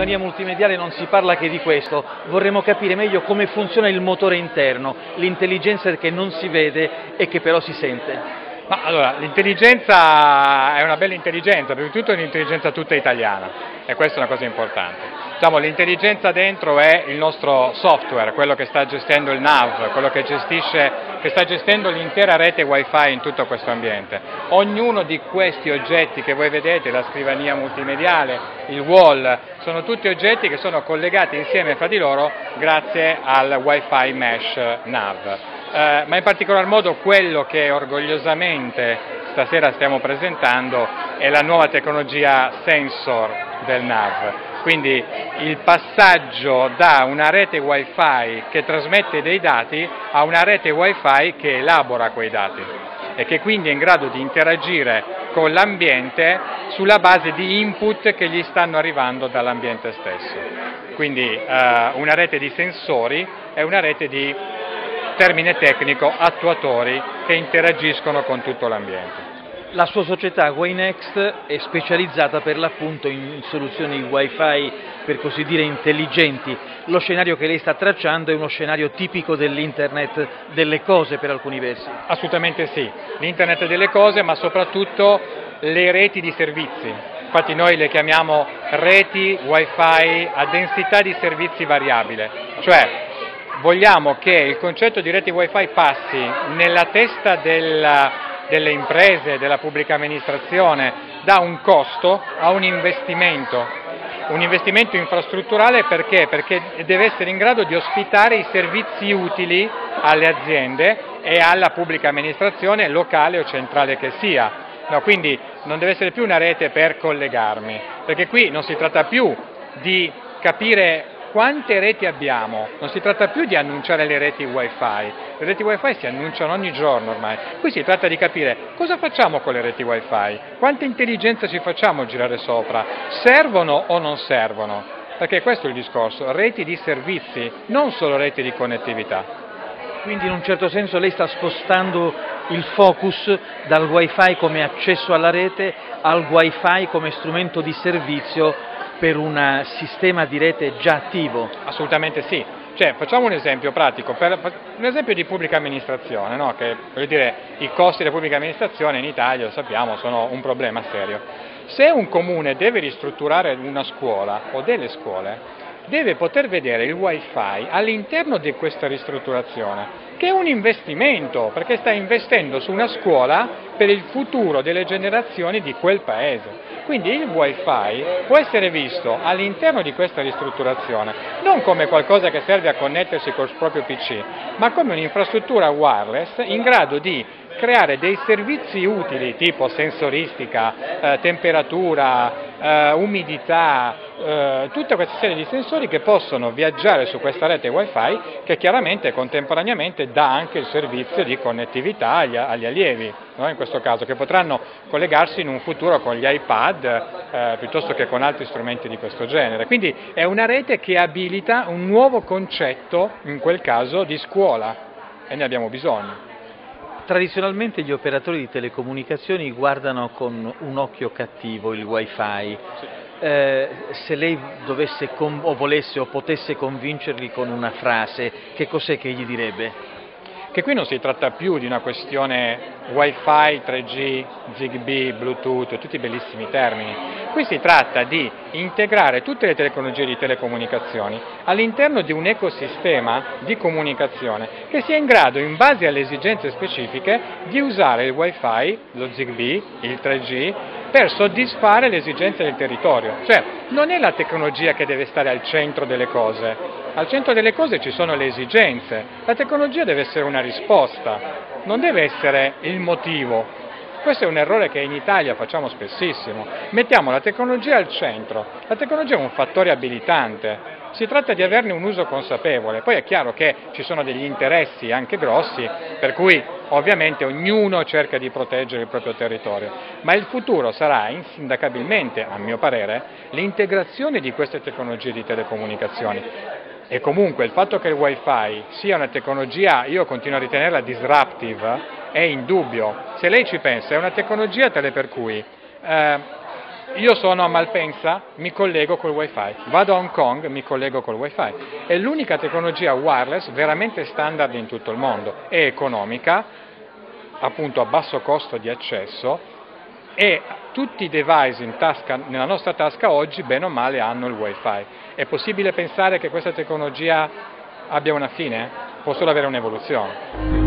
scrivania multimediale non si parla che di questo, vorremmo capire meglio come funziona il motore interno, l'intelligenza che non si vede e che però si sente. Ma allora, l'intelligenza è una bella intelligenza, prima di tutto è un'intelligenza tutta italiana e questa è una cosa importante. Diciamo, l'intelligenza dentro è il nostro software, quello che sta gestendo il NAV, quello che sta gestendo l'intera rete wifi in tutto questo ambiente. Ognuno di questi oggetti che voi vedete, la scrivania multimediale, il wall, sono tutti oggetti che sono collegati insieme fra di loro grazie al wifi mesh NAV. Ma in particolar modo quello che orgogliosamente stasera stiamo presentando è la nuova tecnologia sensor del NAV, quindi il passaggio da una rete wifi che trasmette dei dati a una rete wifi che elabora quei dati e che quindi è in grado di interagire con l'ambiente sulla base di input che gli stanno arrivando dall'ambiente stesso. Quindi una rete di sensori è una rete di, termine tecnico, attuatori che interagiscono con tutto l'ambiente. La sua società WiNext è specializzata per l'appunto in soluzioni wifi per così dire intelligenti. Lo scenario che lei sta tracciando è uno scenario tipico dell'internet delle cose per alcuni versi. Assolutamente sì, l'internet delle cose ma soprattutto le reti di servizi. Infatti noi le chiamiamo reti wifi a densità di servizi variabile, cioè vogliamo che il concetto di reti wifi passi nella testa delle imprese, della pubblica amministrazione, da un costo a un investimento infrastrutturale perché? Perché deve essere in grado di ospitare i servizi utili alle aziende e alla pubblica amministrazione locale o centrale che sia. No, quindi non deve essere più una rete per collegarmi, perché qui non si tratta più di capire quante reti abbiamo, non si tratta più di annunciare le reti wifi, le reti wifi si annunciano ogni giorno ormai, qui si tratta di capire cosa facciamo con le reti wifi, quanta intelligenza ci facciamo girare sopra, servono o non servono, perché questo è il discorso, reti di servizi, non solo reti di connettività. Quindi in un certo senso lei sta spostando il focus dal wifi come accesso alla rete al wifi come strumento di servizio per un sistema di rete già attivo? Assolutamente sì. Cioè, facciamo un esempio pratico, un esempio di pubblica amministrazione, no? Che voglio dire, i costi della pubblica amministrazione in Italia, lo sappiamo, sono un problema serio. Se un comune deve ristrutturare una scuola o delle scuole, deve poter vedere il wifi all'interno di questa ristrutturazione, che è un investimento, perché sta investendo su una scuola per il futuro delle generazioni di quel paese. Quindi il wifi può essere visto all'interno di questa ristrutturazione non come qualcosa che serve a connettersi col proprio PC, ma come un'infrastruttura wireless in grado di creare dei servizi utili tipo sensoristica, temperatura, umidità, tutta questa serie di sensori che possono viaggiare su questa rete wifi che chiaramente contemporaneamente dà anche il servizio di connettività agli allievi, no? In questo caso, che potranno collegarsi in un futuro con gli iPad piuttosto che con altri strumenti di questo genere. Quindi è una rete che abilita un nuovo concetto, in quel caso, di scuola e ne abbiamo bisogno. Tradizionalmente gli operatori di telecomunicazioni guardano con un occhio cattivo il wifi. Sì. Se lei dovesse o volesse o potesse convincerli con una frase, che cos'è che gli direbbe? Che qui non si tratta più di una questione wifi, 3G, Zigbee, Bluetooth, tutti bellissimi termini. Qui si tratta di integrare tutte le tecnologie di telecomunicazioni all'interno di un ecosistema di comunicazione che sia in grado, in base alle esigenze specifiche, di usare il wifi, lo Zigbee, il 3G, per soddisfare le esigenze del territorio. Cioè, non è la tecnologia che deve stare al centro delle cose, al centro delle cose ci sono le esigenze, la tecnologia deve essere una risposta, non deve essere il motivo. Questo è un errore che in Italia facciamo spessissimo, mettiamo la tecnologia al centro, la tecnologia è un fattore abilitante, si tratta di averne un uso consapevole, poi è chiaro che ci sono degli interessi anche grossi, per cui ovviamente ognuno cerca di proteggere il proprio territorio, ma il futuro sarà insindacabilmente, a mio parere, l'integrazione di queste tecnologie di telecomunicazioni. E comunque il fatto che il wifi sia una tecnologia, io continuo a ritenerla disruptive, è indubbio. Se lei ci pensa, è una tecnologia tale per cui io sono a Malpensa, mi collego col wifi, vado a Hong Kong, mi collego col wifi. È l'unica tecnologia wireless veramente standard in tutto il mondo, è economica, appunto a basso costo di accesso, e tutti i device in tasca, nella nostra tasca oggi bene o male hanno il wifi. È possibile pensare che questa tecnologia abbia una fine? Può solo avere un'evoluzione.